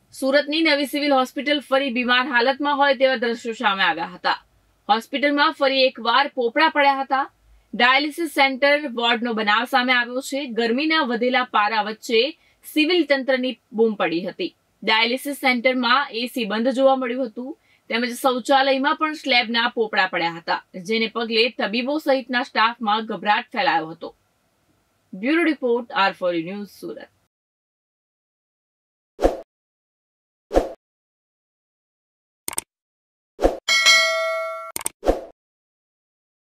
સુરતની નવી civil hospital ફરી બીમાર હાલતમાં હોય તેવા દ્રશ્યો સામે આવ્યા હતા. હોસ્પિટલમાં ફરી એકવાર પોપડા પડ્યા હતા. ડાયાલિસિસ સેન્ટર વોર્ડનો બનાવ સામે આવ્યો છે. ગરમીના વધેલા પારા વચ્ચે સિવિલ તંત્રની બૂમ પડી હતી. ડાયાલિસિસ સેન્ટરમાં એસી બંધ જોવા મળ્યું હતું, તેમજ શૌચાલયમાં પણ સ્લેબના પોપડા પડ્યા હતા, જેને પગલે તબીબો સહિતના સ્ટાફમાં ગભરાટ ફેલાયો હતો. Bureau report R4 news Surat.